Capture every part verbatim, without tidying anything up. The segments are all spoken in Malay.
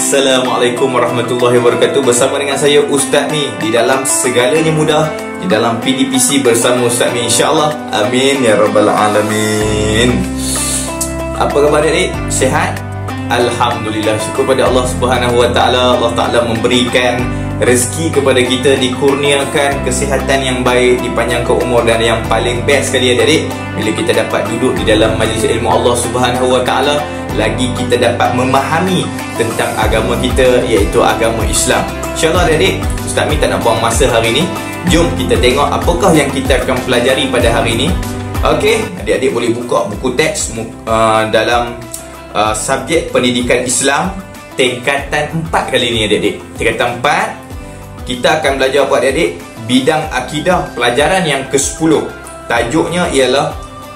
Assalamualaikum warahmatullahi wabarakatuh. Bersama dengan saya Ustaz Mi di dalam segalanya mudah, di dalam P D P C bersama Ustaz Mi, insyaAllah. Amin ya rabbal alamin. Apa khabar adik? Sihat? Alhamdulillah, syukur pada Allah Subhanahu wa taala. Allah Taala memberikan rezeki kepada kita, dikurniakan kesihatan yang baik, dipanjangkan umur, dan yang paling best sekali adik-adik, bila kita dapat duduk di dalam majlis ilmu Allah Subhanahu wa taala, lagi kita dapat memahami tentang agama kita, iaitu agama Islam. InsyaAllah adik-adik, Ustaz Mi tak nak buang masa hari ni. Jom kita tengok apakah yang kita akan pelajari pada hari ni. Okey, adik-adik boleh buka buku teks uh, dalam uh, subjek pendidikan Islam tingkatan empat kali ni adik-adik. Tingkatan empat, kita akan belajar apa adik-adik? Bidang akidah, pelajaran yang ke sepuluh. Tajuknya ialah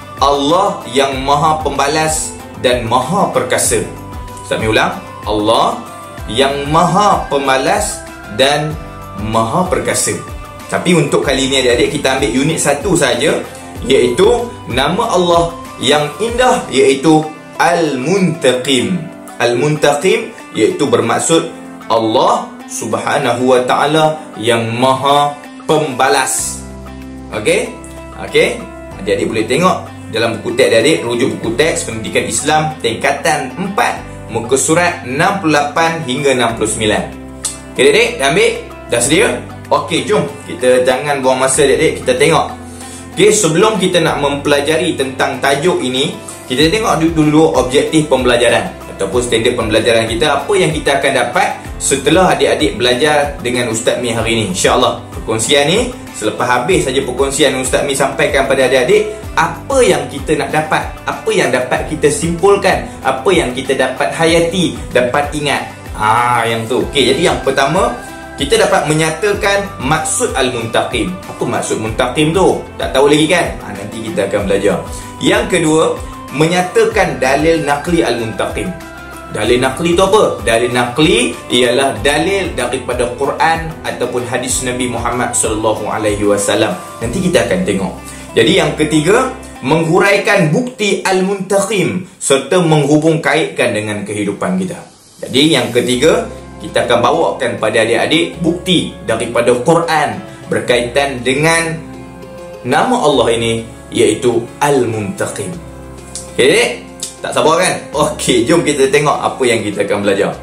Allah yang Maha Pembalas dan Maha Perkasa. Ustaz Mi ulang, Allah yang Maha Pembalas dan Maha Perkasa. Tapi untuk kali ini adik-adik, kita ambil unit satu saja, iaitu nama Allah yang indah, iaitu Al-Muntaqim. Al-Muntaqim iaitu bermaksud Allah Subhanahu wa ta'ala yang Maha Pembalas. Okey? Okey? Adik-adik boleh tengok dalam buku teks adik, rujuk buku teks pendidikan Islam tingkatan empat, muka surat enam puluh lapan hingga enam puluh sembilan. Okey adik, dah ambil? Dah sedia? Okey, jom kita jangan buang masa adik-adik, kita tengok. Okey, sebelum kita nak mempelajari tentang tajuk ini, kita tengok dulu objektif pembelajaran ataupun standard pembelajaran kita. Apa yang kita akan dapat setelah adik-adik belajar dengan Ustaz Mi hari ini, insya-Allah. Perkongsian ni, selepas habis saja perkongsian Ustaz Mi sampaikan pada adik-adik apa yang kita nak dapat, apa yang dapat kita simpulkan, apa yang kita dapat hayati, dapat ingat. Ah, yang tu. Okey, jadi yang pertama, kita dapat menyatakan maksud Al-Muntaqim. Apa maksud Muntaqim tu? Tak tahu lagi kan? Ha, nanti kita akan belajar. Yang kedua, menyatakan dalil naqli Al-Muntaqim. Dalil naqli tu apa? Dalil naqli ialah dalil daripada Quran ataupun hadis Nabi Muhammad sallallahu alaihi wasallam. Nanti kita akan tengok. Jadi yang ketiga, menghuraikan bukti Al-Muntaqim serta menghubung kaitkan dengan kehidupan kita. Jadi yang ketiga, kita akan bawakan pada adik-adik bukti daripada Quran berkaitan dengan nama Allah ini, iaitu Al-Muntaqim. Okey adik? Tak sabar kan? Okey, jom kita tengok apa yang kita akan belajar.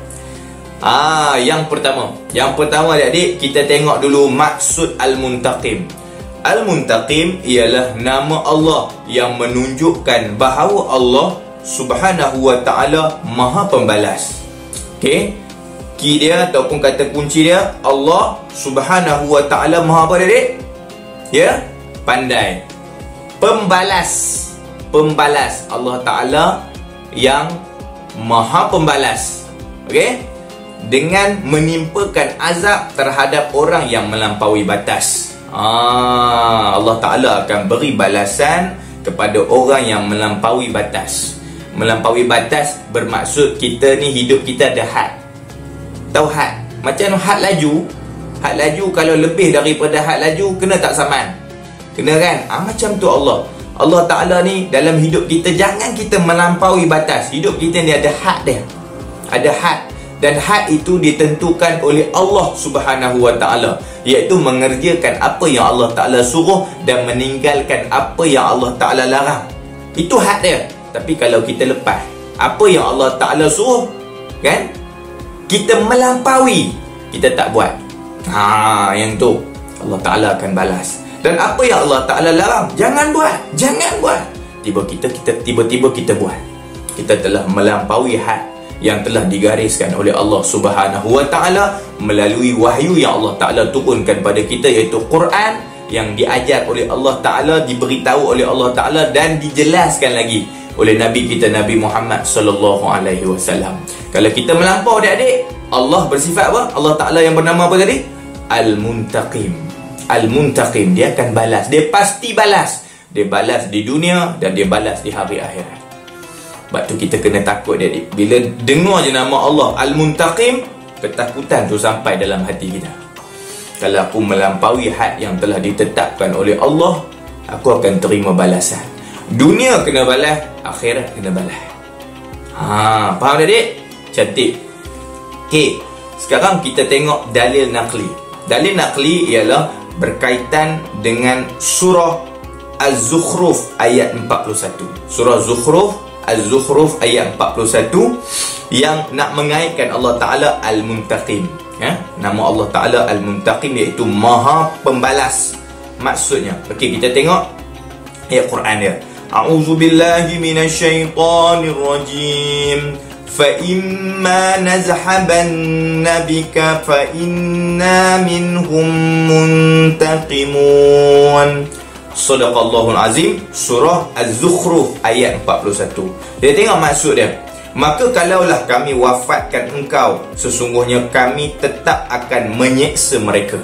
Ah, yang pertama. Yang pertama adik-adik, kita tengok dulu maksud Al-Muntaqim. Al-Muntaqim ialah nama Allah yang menunjukkan bahawa Allah Subhanahu wa ta'ala Maha Pembalas. Okey? Key dia ataupun kata kunci dia, Allah Subhanahu wa ta'ala Maha apa adik? Ya? Pandai. Pembalas. Pembalas. Allah Ta'ala yang Maha Pembalas. Okey? Dengan menimpakan azab terhadap orang yang melampaui batas. Ah, Allah Ta'ala akan beri balasan kepada orang yang melampaui batas. Melampaui batas bermaksud kita ni, hidup kita ada had. Tahu had? Macam had laju. Had laju kalau lebih daripada had laju, kena tak saman? Kena kan? Ah, macam tu Allah. Allah Ta'ala ni dalam hidup kita, jangan kita melampaui batas. Hidup kita ni ada had dia. Ada had. Dan had itu ditentukan oleh Allah Subhanahu wa ta'ala, iaitu mengerjakan apa yang Allah Ta'ala suruh dan meninggalkan apa yang Allah Ta'ala larang. Itu had dia. Tapi kalau kita lepas apa yang Allah Ta'ala suruh, kan, kita melampaui, kita tak buat, ha, yang tu Allah Ta'ala akan balas. Dan apa yang Allah Ta'ala larang, jangan buat, jangan buat, tiba kita kita tiba-tiba kita buat, kita telah melampaui had yang telah digariskan oleh Allah Subhanahu wa ta'ala melalui wahyu yang Allah Ta'ala turunkan pada kita, iaitu Quran, yang diajar oleh Allah Ta'ala, diberitahu oleh Allah Ta'ala, dan dijelaskan lagi oleh Nabi kita Nabi Muhammad sallallahu alaihi wasallam. Kalau kita melampau adik-adik, Allah bersifat apa? Allah Ta'ala yang bernama apa tadi? Al-Muntaqim. Al-Muntaqim, dia akan balas. Dia pasti balas. Dia balas di dunia dan dia balas di hari akhirat. Sebab tu kita kena takut adik-adik. Bila dengar je nama Allah Al-Muntaqim, ketakutan tu sampai dalam hati kita. Kalau aku melampaui had yang telah ditetapkan oleh Allah, aku akan terima balasan. Dunia kena balas, akhirat kena balas. Ha, faham adik? Cantik. Okey, sekarang kita tengok dalil naqli. Dalil naqli ialah berkaitan dengan surah Az-Zukhruf ayat empat puluh satu. Surah Zukhruf, Az-Zukhruf ayat empat puluh satu yang nak mengaitkan Allah Ta'ala Al-Muntaqim. Ya? Nama Allah Ta'ala Al-Muntaqim iaitu Maha Pembalas. Maksudnya, okey, kita tengok ayat Quran dia. A'udzu billahi minasyaitonir rajim. Fa imma nazhabanna bika fa inna minhum muntaqimun. Shadaqallahul azim. Surah Az-Zukhruf ayat empat puluh satu. Dia tengok maksud dia. Maka kalaulah kami wafatkan engkau, sesungguhnya kami tetap akan menyeksa mereka.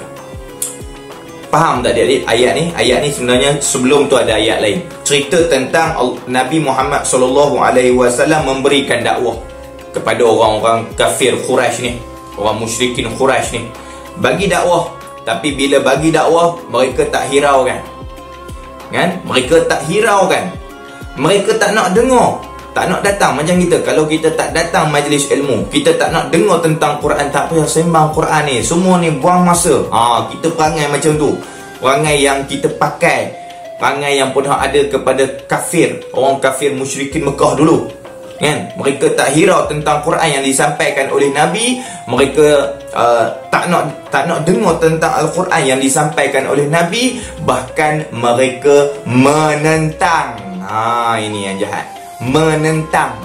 Faham tak adik-adik ayat ni? Ayat ni sebenarnya sebelum tu ada ayat lain. Cerita tentang Nabi Muhammad sallallahu alaihi wasallam memberikan dakwah kepada orang-orang kafir Quraisy ni, orang musyrikin Quraisy ni. Bagi dakwah, tapi bila bagi dakwah mereka tak hiraukan. Kan? Mereka tak hiraukan. Mereka tak nak dengar, tak nak datang. Macam kita, kalau kita tak datang majlis ilmu, kita tak nak dengar tentang Quran, tak payah sembang Quran ni, semua ni buang masa. Ha, kita perangai macam tu. Perangai yang kita pakai, perangai yang pernah ada kepada kafir, orang kafir musyrikin Mekah dulu. Kan? Mereka tak hirau tentang Quran yang disampaikan oleh Nabi. Mereka uh, tak nak tak nak dengar tentang Al-Quran yang disampaikan oleh Nabi. Bahkan mereka menentang. Ha, ini yang jahat. Menentang.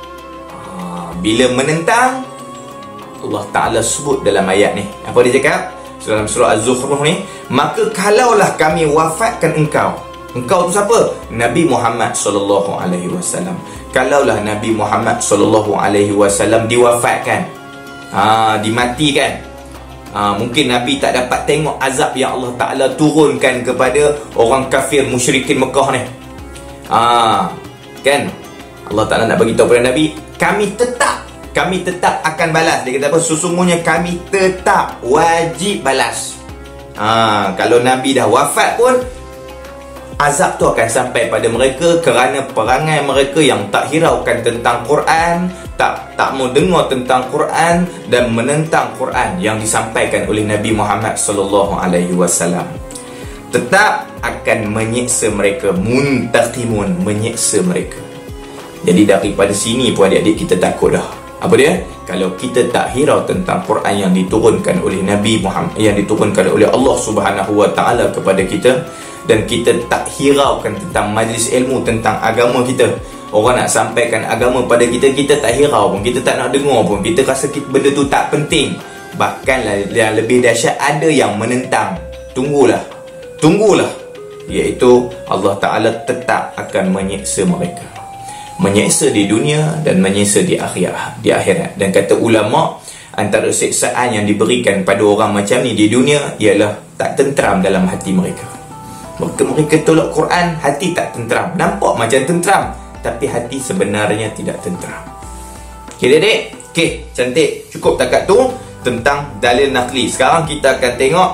Ha, bila menentang, Allah Ta'ala sebut dalam ayat ni. Apa dia cakap? Dalam surah Az-Zukhruf ni, maka kalaulah kami wafatkan engkau. Engkau tu siapa? Nabi Muhammad sallallahu alaihi wasallam. Kalaulah Nabi Muhammad sallallahu alaihi wasallam diwafatkan, ha, dimatikan, ha, mungkin Nabi tak dapat tengok azab yang Allah Ta'ala turunkan kepada orang kafir musyrikin Mekah ni. Ha, kan? Allah Ta'ala nak bagi tahu kepada Nabi, kami tetap Kami tetap akan balas. Dia kata apa? Sesungguhnya kami tetap wajib balas. Ha, kalau Nabi dah wafat pun, azab tu akan sampai pada mereka kerana perangai mereka yang tak hiraukan tentang Quran, tak tak mau dengar tentang Quran dan menentang Quran yang disampaikan oleh Nabi Muhammad sallallahu alaihi wasallam. Tetap akan menyeksa mereka, muntaqimun, menyeksa mereka. Jadi daripada sini pun adik-adik kita takut dah. Apa dia? Kalau kita tak hirau tentang Quran yang diturunkan oleh Nabi Muhammad, yang diturunkan oleh Allah Subhanahu wa taala kepada kita, dan kita tak hiraukan tentang majlis ilmu tentang agama kita, orang nak sampaikan agama pada kita, kita tak hirau pun, kita tak nak dengar pun, kita rasa kita, benda tu tak penting. Bahkan yang lebih dahsyat, ada yang menentang. Tunggulah, tunggulah, iaitu Allah Ta'ala tetap akan menyeksa mereka, menyeksa di dunia dan menyeksa di akhirat, di akhirat. Dan kata ulama, antara siksaan yang diberikan pada orang macam ni di dunia ialah tak tenteram dalam hati mereka. Mereka, mereka tolak Quran, hati tak tenteram. Nampak macam tenteram, tapi hati sebenarnya tidak tenteram. Okay, adik? Okay, cantik. Cukup takat tu tentang dalil naqli. Sekarang kita akan tengok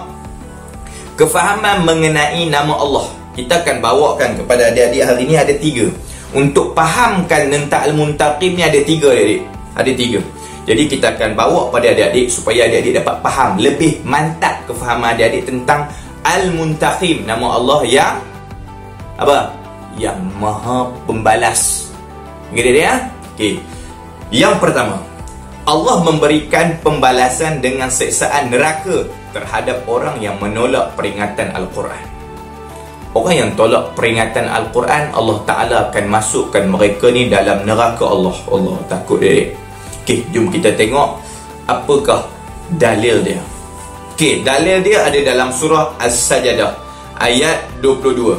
kefahaman mengenai nama Allah. Kita akan bawakan kepada adik-adik hari ni ada tiga. Untuk fahamkan tentang Al-Muntaqim ni ada tiga, adik-adik. Ada tiga. Jadi kita akan bawa pada adik-adik supaya adik-adik dapat faham lebih mantap kefahaman adik-adik tentang Al-Muntaqim, nama Allah yang apa? Yang Maha Pembalas. Okey dia? Okey. Yang pertama, Allah memberikan pembalasan dengan siksaan neraka terhadap orang yang menolak peringatan Al-Quran. Orang yang tolak peringatan Al-Quran, Allah Ta'ala akan masukkan mereka ni dalam neraka Allah. Allah takut dia. Okey, jom kita tengok apakah dalil dia. Okey, dalil dia ada dalam surah As-Sajdah ayat dua puluh dua.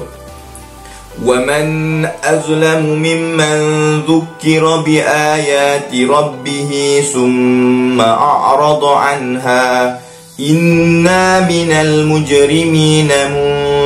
Wa man azlamu mimman dzukira bi ayati rabbih summa a'rada anha inna minal mujrimina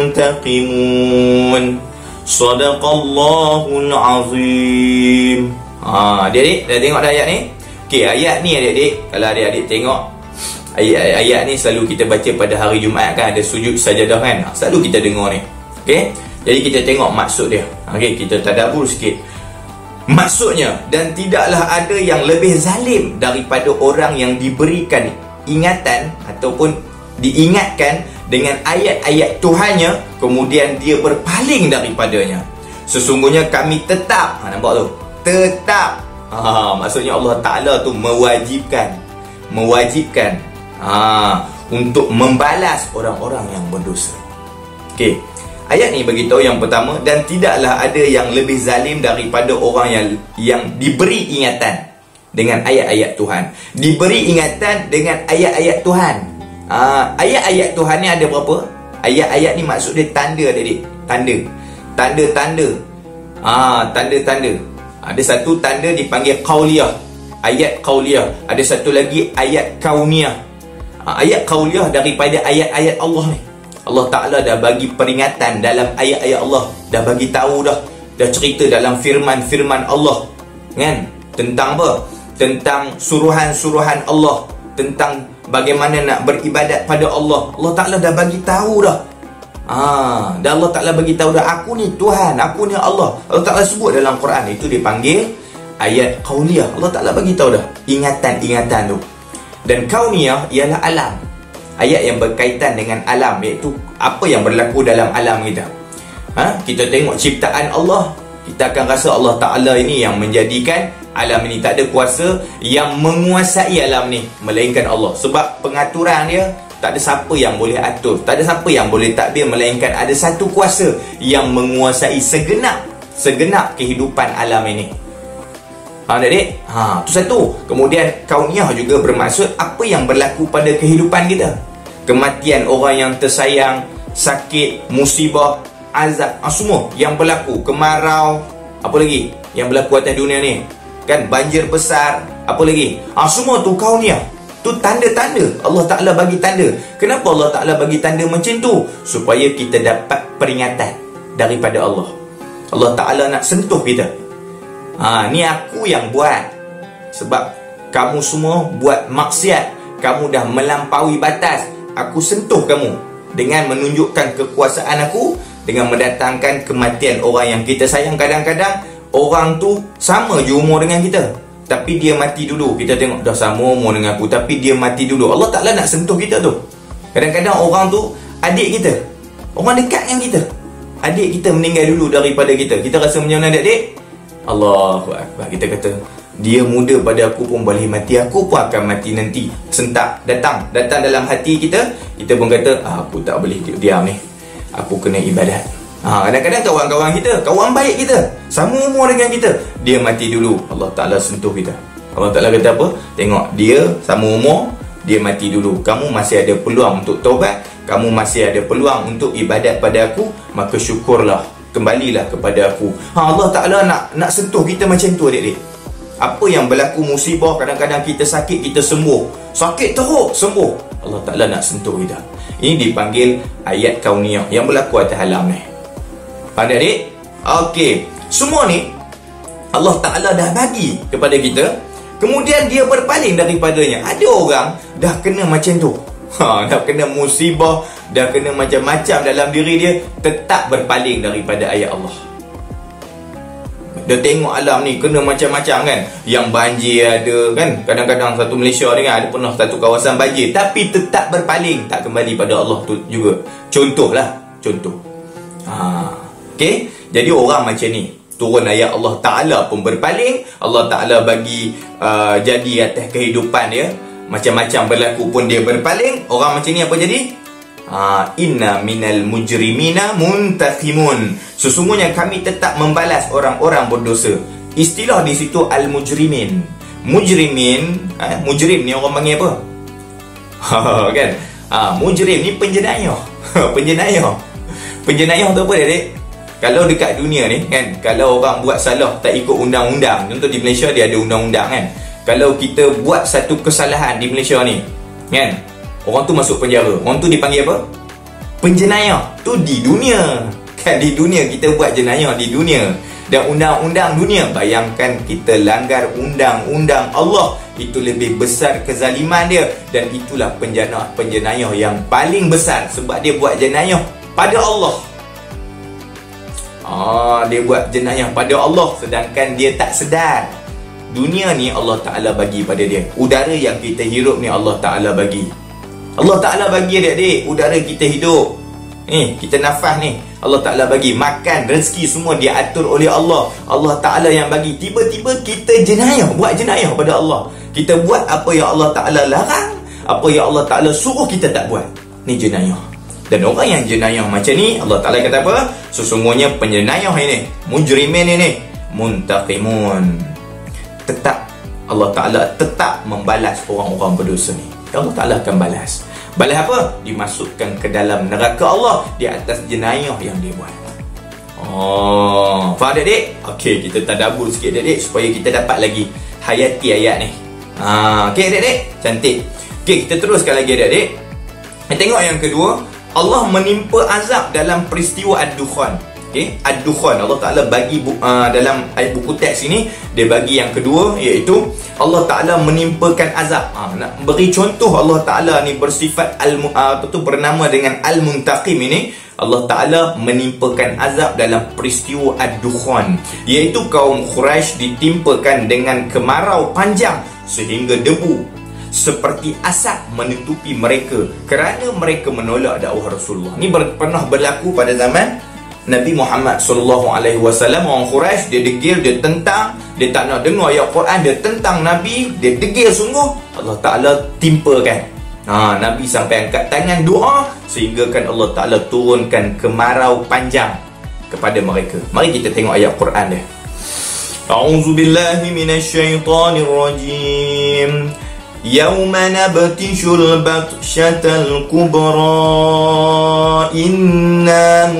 muntaqimun. Shadaqallahul azim. Ha, adik-adik dah tengok dah ayat ni? Okey, ayat ni adik-adik, kalau adik-adik tengok ayat-ayat ni selalu kita baca pada hari Jumaat kan, ada sujud sajadah kan, selalu kita dengar ni. Okey, jadi kita tengok maksud dia. Okey, kita tadabbur sikit. Maksudnya, dan tidaklah ada yang lebih zalim daripada orang yang diberikan ingatan ataupun diingatkan dengan ayat-ayat Tuhannya, kemudian dia berpaling daripadanya. Sesungguhnya kami tetap, ha, nampak tu? Tetap. Ha, maksudnya Allah Ta'ala tu mewajibkan Mewajibkan ha, untuk membalas orang-orang yang berdosa. Okey. Ayat ni beritahu yang pertama, dan tidaklah ada yang lebih zalim daripada orang yang yang diberi ingatan dengan ayat-ayat Tuhan. Diberi ingatan dengan ayat-ayat Tuhan. Ha, ayat-ayat Tuhan ni ada berapa? Ayat-ayat ni maksud dia tanda tadi. Tanda. Tanda-tanda. Ha, tanda-tanda. Ada satu tanda dipanggil qauliyah. Ayat qauliyah. Ada satu lagi ayat kauniyah. Ha, ayat qauliyah daripada ayat-ayat Allah ni. Allah Ta'ala dah bagi peringatan dalam ayat-ayat Allah. Dah bagi tahu dah. Dah cerita dalam firman-firman Allah. Kan? Tentang apa? Tentang suruhan-suruhan Allah. Tentang bagaimana nak beribadat pada Allah. Allah Ta'ala dah bagi tahu dah. Ah, dan Allah Ta'ala bagi tahu dah, aku ni Tuhan, aku ni Allah. Allah Ta'ala sebut dalam Quran. Itu dipanggil ayat qauliyah. Allah Ta'ala bagi tahu dah ingatan-ingatan tu. Dan kauniyah ialah alam. Ayat yang berkaitan dengan alam, iaitu apa yang berlaku dalam alam kita. Ha? Kita tengok ciptaan Allah, kita akan rasa Allah Ta'ala ini yang menjadikan alam ini. Tak ada kuasa yang menguasai alam ni melainkan Allah. Sebab pengaturan dia, tak ada siapa yang boleh atur, tak ada siapa yang boleh takdir, melainkan ada satu kuasa yang menguasai segenap Segenap kehidupan alam ini. Ha, adik? Ha, tu satu. Kemudian kauniyah juga bermaksud apa yang berlaku pada kehidupan kita. Kematian orang yang tersayang, sakit, musibah, azab, ha, semua yang berlaku. Kemarau, apa lagi yang berlaku atas dunia ni? Kan, banjir besar, apa lagi? Ha, semua tu kauniyah. Tu tanda-tanda. Allah Ta'ala bagi tanda. Kenapa Allah Ta'ala bagi tanda macam tu? Supaya kita dapat peringatan daripada Allah. Allah Ta'ala nak sentuh kita. Ha, ni aku yang buat. Sebab kamu semua buat maksiat, kamu dah melampaui batas. Aku sentuh kamu dengan menunjukkan kekuasaan aku, dengan mendatangkan kematian orang yang kita sayang. Kadang-kadang orang tu sama je umur dengan kita, tapi dia mati dulu. Kita tengok dah sama umur dengan aku, tapi dia mati dulu. Allah Ta'ala nak sentuh kita tu. Kadang-kadang orang tu adik kita, orang dekat dengan kita. Adik kita meninggal dulu daripada kita. Kita rasa macam mana adik? Allahu Akbar. Kita kata, dia muda pada aku pun boleh mati, aku pun akan mati nanti. Sentak datang Datang dalam hati kita. Kita pun kata, ah, aku tak boleh diam ni, aku kena ibadat. Ha, kadang-kadang kawan-kawan kita, kawan baik kita, sama umur dengan kita, dia mati dulu. Allah Ta'ala sentuh kita. Allah Ta'ala kata apa? Tengok, dia sama umur, dia mati dulu. Kamu masih ada peluang untuk taubat, kamu masih ada peluang untuk ibadat pada aku, maka syukurlah, kembalilah kepada aku. Ha, Allah Ta'ala nak nak sentuh kita macam tu, adik-adik. Apa yang berlaku musibah, kadang-kadang kita sakit, kita sembuh. Sakit teruk, sembuh. Allah Ta'ala nak sentuh kita. Ini dipanggil ayat kauniyah yang berlaku atas alam ni. Faham adik? Okey. Semua ni Allah Ta'ala dah bagi kepada kita, kemudian dia berpaling daripadanya. Ada orang dah kena macam tu. Ha, dah kena musibah, dah kena macam-macam dalam diri dia, tetap berpaling daripada ayat Allah. Dia tengok alam ni kena macam-macam kan. Yang banjir ada kan. Kadang-kadang satu Malaysia ni kan, ada pernah satu kawasan banjir, tapi tetap berpaling, tak kembali pada Allah tu juga. Contohlah, contoh. Ha, okey. Jadi orang macam ni, turun ayat Allah Ta'ala pun berpaling. Allah Ta'ala bagi uh, jadi atas kehidupan dia, macam-macam berlaku pun dia berpaling. Orang macam ni apa jadi? Ha, inna minal mujrimina muntaqimun. Sesungguhnya kami tetap membalas orang-orang berdosa. Istilah di situ al-mujrimin. Mujrimin, ha, mujrim ni orang panggil apa? Ha, kan? Ha, mujrim ni penjenayah. Penjenayah. Penjenayah tu apa dia, dek? Kalau dekat dunia ni kan, kalau orang buat salah tak ikut undang-undang, contoh di Malaysia dia ada undang-undang kan. Kalau kita buat satu kesalahan di Malaysia ni kan, orang tu masuk penjara, orang tu dipanggil apa? Penjenayah. Tu di dunia kan, di dunia kita buat jenayah di dunia. Dan undang-undang dunia, bayangkan kita langgar undang-undang Allah, itu lebih besar kezaliman dia. Dan itulah penjenayah, penjenayah yang paling besar, sebab dia buat jenayah pada Allah. Ah, dia buat jenayah pada Allah sedangkan dia tak sedar. Dunia ni Allah Ta'ala bagi pada dia. Udara yang kita hirup ni Allah Ta'ala bagi. Allah Ta'ala bagi adik-adik, udara kita hidup. Ni, kita nafas ni Allah Ta'ala bagi. Makan, rezeki semua dia atur oleh Allah. Allah Ta'ala yang bagi. Tiba-tiba kita jenayah, buat jenayah pada Allah. Kita buat apa yang Allah Ta'ala larang, apa yang Allah Ta'ala suruh kita tak buat. Ni jenayah. Dan orang yang jenayah macam ni, Allah Ta'ala kata apa? Sesungguhnya penjenayah ini, mujrimin ini, muntaqimun. Tetap Allah Ta'ala tetap membalas orang-orang berdosa ni. Allah Ta'ala akan balas. Balas apa? Dimasukkan ke dalam neraka Allah di atas jenayah yang dia buat. Oh, faham adik-adik? Okey, kita tadabbur sikit adik-adik supaya kita dapat lagi hayati ayat ni. Ha, okey adik-adik? Cantik. Okey, kita teruskan lagi adik-adik. Kita tengok yang kedua. Allah menimpa azab dalam peristiwa Ad-Dukhan. Okey, Ad-Dukhan Allah Ta'ala bagi uh, dalam ayat buku teks ini, dia bagi yang kedua, iaitu Allah Ta'ala menimpakan azab. Ha, nak beri contoh Allah Ta'ala ni bersifat al uh, apa tu bernama dengan Al-Muntaqim ini. Allah Ta'ala menimpakan azab dalam peristiwa Ad-Dukhan, iaitu kaum Quraisy ditimpakan dengan kemarau panjang sehingga debu seperti asap menutupi mereka kerana mereka menolak dakwah Rasulullah. Ini ber, pernah berlaku pada zaman Nabi Muhammad sallallahu alaihi wasallam. Orang Quraisy dia degil, dia tentang, dia tak nak dengar ayat Quran, dia tentang Nabi, dia degil sungguh. Allah Ta'ala timpakan. Ha, Nabi sampai angkat tangan doa sehingga kan Allah Ta'ala turunkan kemarau panjang kepada mereka. Mari kita tengok ayat Quran dia. A'udzubillahi minasyaitonirrajim. Yawma nabtishul batshatal kubra inna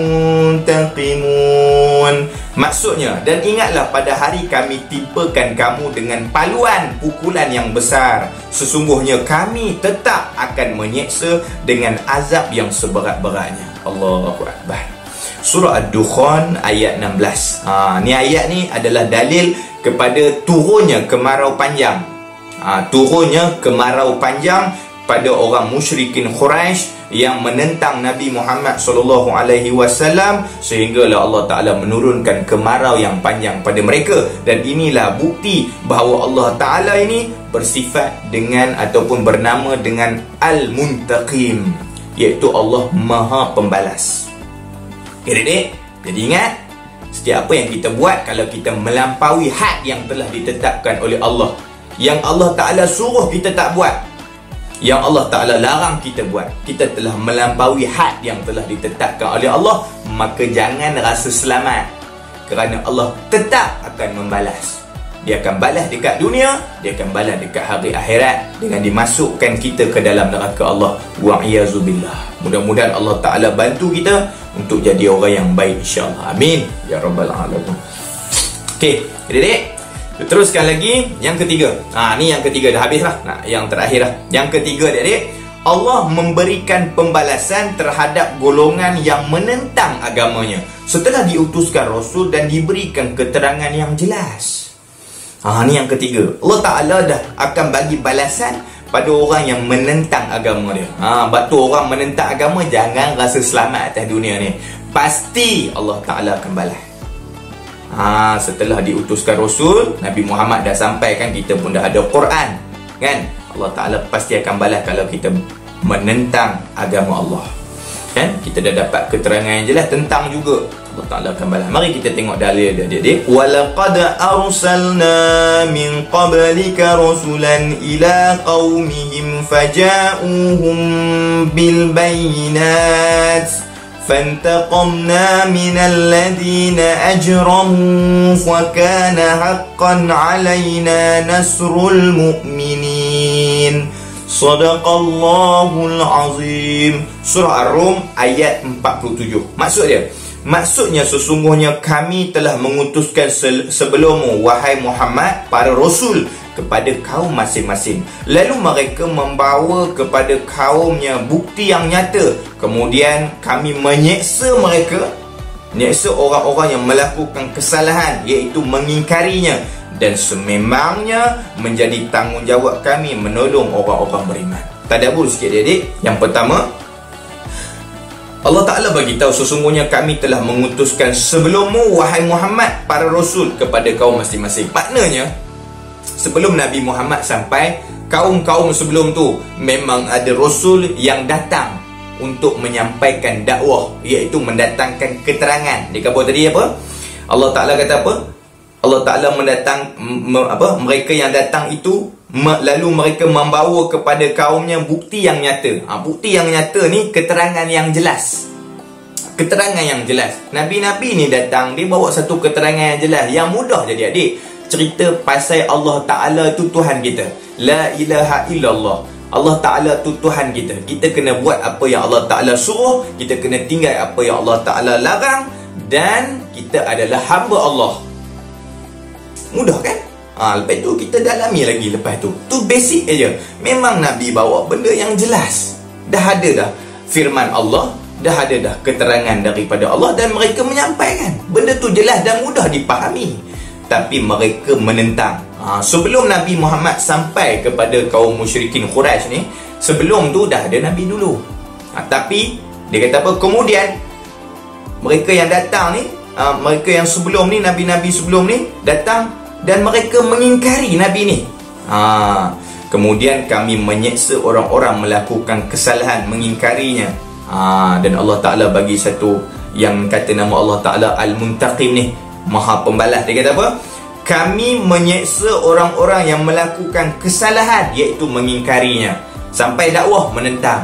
muntaqimun. Maksudnya, dan ingatlah pada hari kami timpakan kamu dengan paluan pukulan yang besar. Sesungguhnya kami tetap akan menyeksa dengan azab yang seberat-beratnya. Allahu Akbar. Surah Ad-Dukhan ayat enam belas. Ha, ni ayat ni adalah dalil kepada turunnya kemarau panjang. Ha, turunnya kemarau panjang pada orang musyrikin Quraisy yang menentang Nabi Muhammad sallallahu alaihi wasallam sehinggalah Allah Ta'ala menurunkan kemarau yang panjang pada mereka. Dan inilah bukti bahawa Allah Ta'ala ini bersifat dengan ataupun bernama dengan Al-Muntaqim, iaitu Allah Maha Pembalas. Okay, adik-adik? Jadi ingat, setiap apa yang kita buat, kalau kita melampaui had yang telah ditetapkan oleh Allah, yang Allah Ta'ala suruh kita tak buat, yang Allah Ta'ala larang kita buat, kita telah melampaui had yang telah ditetapkan oleh Allah, maka jangan rasa selamat, kerana Allah tetap akan membalas. Dia akan balas dekat dunia, dia akan balas dekat hari akhirat dengan dimasukkan kita ke dalam neraka Allah. Wa'iyazubillah. Mudah-mudahan Allah Ta'ala bantu kita untuk jadi orang yang baik, insyaAllah. Amin ya Rabbal Alamin. Okey, adik-adik, teruskan lagi yang ketiga. Ha, ni yang ketiga dah habis lah. Nah, yang terakhir lah. Yang ketiga adik-adik, Allah memberikan pembalasan terhadap golongan yang menentang agamanya setelah diutuskan Rasul dan diberikan keterangan yang jelas. Ha, ni yang ketiga. Allah Ta'ala dah akan bagi balasan pada orang yang menentang agama dia. Ha, sebab tu orang menentang agama jangan rasa selamat atas dunia ni. Pasti Allah Ta'ala akan balas. Ha, setelah diutuskan Rasul, Nabi Muhammad dah sampaikan, kita pun dah ada Quran, kan? Allah Ta'ala pasti akan balas kalau kita menentang agama Allah, kan? Kita dah dapat keterangan yang jelas tentang juga Allah Ta'ala akan balas. Mari kita tengok dalil dia, adik-adik. Walaqad arsalna min qablika rasulan ila qaumihim faja'uhum bil bayyinat فانتقمنا من الذين أجرموا وكان حقا علينا نصر المؤمنين صدق الله العظيم. Surah Ar-Rum ayat empat puluh tujuh. Maksud dia, maksudnya sesungguhnya kami telah mengutuskan sebelummu wahai Muhammad para rasul kepada kaum masing-masing, lalu mereka membawa kepada kaumnya bukti yang nyata, kemudian kami menyeksa mereka, menyeksa orang-orang yang melakukan kesalahan, iaitu mengingkarinya, dan sememangnya menjadi tanggungjawab kami menolong orang-orang beriman. Tadabbur sikit adik-adik. Yang pertama, Allah Ta'ala bagi tahu, sesungguhnya kami telah mengutuskan sebelummu wahai Muhammad para rasul kepada kaum masing-masing. Maknanya sebelum Nabi Muhammad sampai, kaum-kaum sebelum tu memang ada rasul yang datang untuk menyampaikan dakwah, iaitu mendatangkan keterangan. Dia kata tadi apa? Allah Ta'ala kata apa? Allah Ta'ala mendatang apa? Mereka yang datang itu lalu mereka membawa kepada kaumnya bukti yang nyata. Ha, bukti yang nyata ni keterangan yang jelas. Keterangan yang jelas. Nabi-Nabi ni datang, dia bawa satu keterangan yang jelas, yang mudah jadi adik. Cerita pasal Allah Ta'ala tu Tuhan kita. La ilaha illallah. Allah Ta'ala tu Tuhan kita. Kita kena buat apa yang Allah Ta'ala suruh, kita kena tinggal apa yang Allah Ta'ala larang, dan kita adalah hamba Allah. Mudah kan? Ha, lepas tu kita dalami lagi lepas tu. Tu basic aja. Memang Nabi bawa benda yang jelas. Dah ada dah firman Allah, dah ada dah keterangan daripada Allah, dan mereka menyampaikan. Benda tu jelas dan mudah dipahami. Tapi mereka menentang. Ha, sebelum Nabi Muhammad sampai kepada kaum musyrikin Quraisy ni, sebelum tu dah ada Nabi dulu. Ha, tapi dia kata apa? Kemudian mereka yang datang ni, ha, mereka yang sebelum ni, Nabi-Nabi sebelum ni datang dan mereka mengingkari Nabi ni. Ha, kemudian kami menyeksa orang-orang melakukan kesalahan, mengingkarinya. Ha, dan Allah Ta'ala bagi satu yang kata nama Allah Ta'ala Al-Muntaqim ni, Maha Pembalas. Dia kata apa? Kami menyeksa orang-orang yang melakukan kesalahan, iaitu mengingkarinya, sampai dakwah menentang.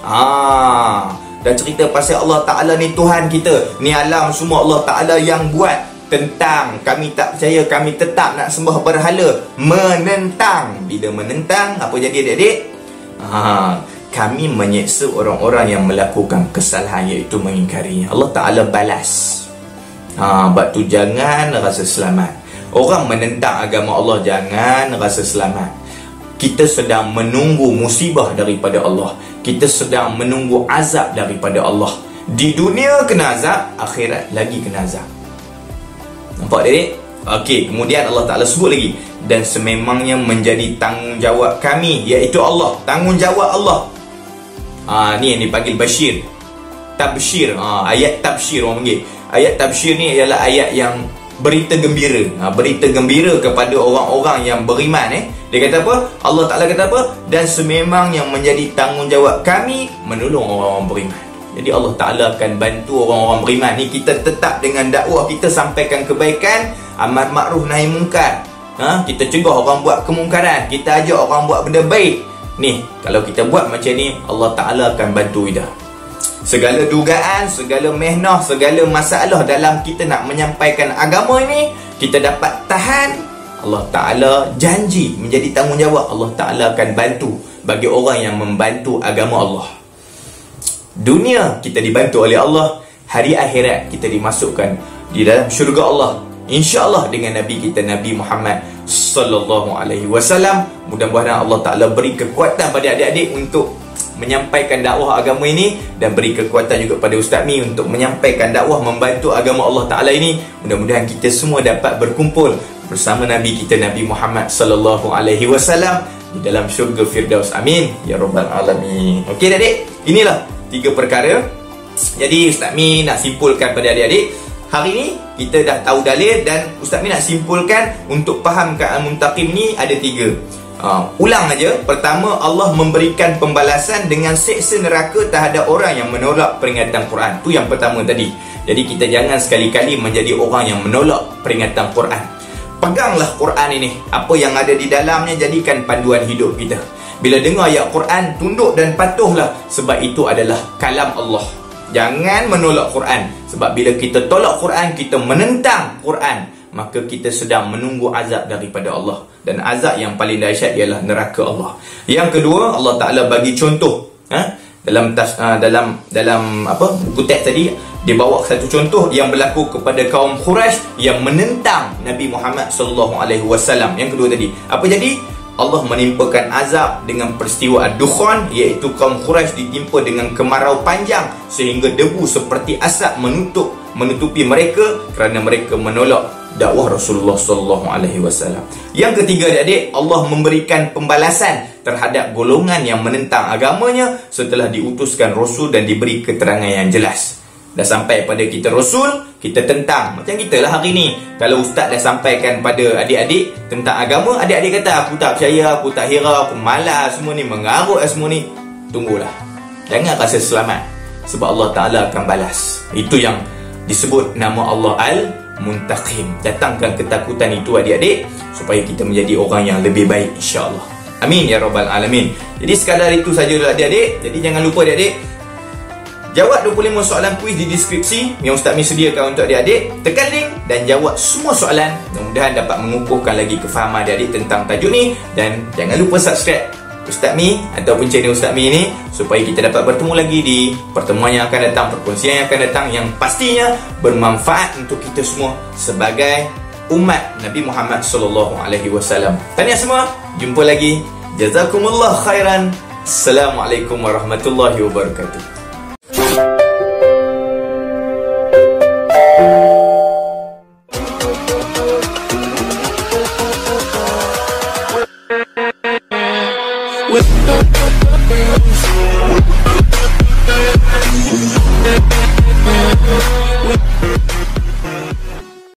Ha, dan cerita pasal Allah Ta'ala ni Tuhan kita, ni alam semua Allah Ta'ala yang buat. Tentang, kami tak percaya, kami tetap nak sembah berhala. Menentang. Bila menentang, apa jadi adik-adik? Ha, kami menyeksa orang-orang yang melakukan kesalahan, iaitu mengingkarinya. Allah Ta'ala balas. Ha, sebab tu jangan rasa selamat. Orang menentang agama Allah, jangan rasa selamat. Kita sedang menunggu musibah daripada Allah. Kita sedang menunggu azab daripada Allah. Di dunia kena azab, akhirat lagi kena azab. Nampak adik? Okey, kemudian Allah Ta'ala sebut lagi, dan sememangnya menjadi tanggungjawab kami, iaitu Allah, tanggungjawab Allah. Ha, ni yang dipanggil Bashir, Tabshir. Ha, ayat Tabshir orang panggil. Ayat Tabshir ni ialah ayat yang berita gembira. Ha, berita gembira kepada orang-orang yang beriman. eh. Dia kata apa? Allah Ta'ala kata apa? Dan sememangnya menjadi tanggungjawab kami menolong orang-orang beriman. Jadi Allah Ta'ala akan bantu orang-orang beriman ni. Kita tetap dengan dakwah, kita sampaikan kebaikan, amar ma'ruf nahi mungkar. Ha? Kita cegah orang buat kemungkaran, kita ajak orang buat benda baik. Ni, kalau kita buat macam ni, Allah Ta'ala akan bantu kita. Segala dugaan, segala mehnah, segala masalah dalam kita nak menyampaikan agama ini, kita dapat tahan. Allah Ta'ala janji menjadi tanggungjawab. Allah Ta'ala akan bantu bagi orang yang membantu agama Allah. Dunia kita dibantu oleh Allah, hari akhirat kita dimasukkan di dalam syurga Allah, insya-Allah, dengan Nabi kita Nabi Muhammad sallallahu alaihi wasallam. Mudah-mudahan Allah Ta'ala beri kekuatan pada adik-adik untuk menyampaikan dakwah agama ini, dan beri kekuatan juga pada Ustaz Mi untuk menyampaikan dakwah, membantu agama Allah Ta'ala ini. Mudah-mudahan kita semua dapat berkumpul bersama Nabi kita Nabi Muhammad sallallahu alaihi wasallam di dalam syurga Firdaus. Amin ya rabbal alamin. Okey adik, inilah tiga perkara. Jadi Ustaz Mi nak simpulkan pada adik-adik, hari ni kita dah tahu dalil, dan Ustaz Mi nak simpulkan untuk fahamkan Al-Muntaqim ni ada tiga. Uh, ulang aja. Pertama, Allah memberikan pembalasan dengan seksa neraka terhadap orang yang menolak peringatan Quran. Tu yang pertama tadi. Jadi kita jangan sekali-kali menjadi orang yang menolak peringatan Quran. Peganglah Quran ini, apa yang ada di dalamnya jadikan panduan hidup kita. Bila dengar ayat Quran, tunduk dan patuhlah, sebab itu adalah kalam Allah. Jangan menolak Quran, sebab bila kita tolak Quran, kita menentang Quran, maka kita sedang menunggu azab daripada Allah. Dan azab yang paling dahsyat ialah neraka Allah. Yang kedua, Allah Ta'ala bagi contoh. Ha? Dalam tas, uh, dalam dalam apa buku teks tadi, dia bawa satu contoh yang berlaku kepada kaum Quraisy yang menentang Nabi Muhammad sallallahu alaihi wasallam. Yang kedua tadi, apa jadi? Allah menimpakan azab dengan peristiwa Ad-Dukhan, iaitu kaum Quraisy ditimpa dengan kemarau panjang sehingga debu seperti asap menutup menutupi mereka kerana mereka menolak dakwah Rasulullah sallallahu alaihi wasallam. Yang ketiga adik-adik, Allah memberikan pembalasan terhadap golongan yang menentang agamanya setelah diutuskan Rasul dan diberi keterangan yang jelas. Dah sampai pada kita Rasul, kita tentang. Macam kita lah hari ni, kalau ustaz dah sampaikan pada adik-adik tentang agama, adik-adik kata aku tak percaya, aku tak hira, aku malas, semua ni mengarut semua ni. Tunggulah, jangan rasa selamat, sebab Allah Ta'ala akan balas. Itu yang disebut nama Allah Al-Muntaqim. Datangkan ketakutan itu adik-adik, supaya kita menjadi orang yang lebih baik, insya-Allah. Amin ya rabbal alamin. Jadi sekadar itu saja adik-adik. Jadi jangan lupa adik-adik, jawab dua puluh lima soalan kuis di deskripsi yang Ustaz Mi sediakan untuk adik-adik. Tekan link dan jawab semua soalan. Mudah-mudahan dapat mengukuhkan lagi kefahaman adik-adik tentang tajuk ni. Dan jangan lupa subscribe Ustaz Mi ataupun channel Ustaz Mi ni, supaya kita dapat bertemu lagi di pertemuan yang akan datang, perkongsian yang akan datang, yang pastinya bermanfaat untuk kita semua sebagai umat Nabi Muhammad sallallahu alaihi wasallam. Tahniah semua, jumpa lagi. Jazakumullah khairan. Assalamualaikum warahmatullahi wabarakatuh. With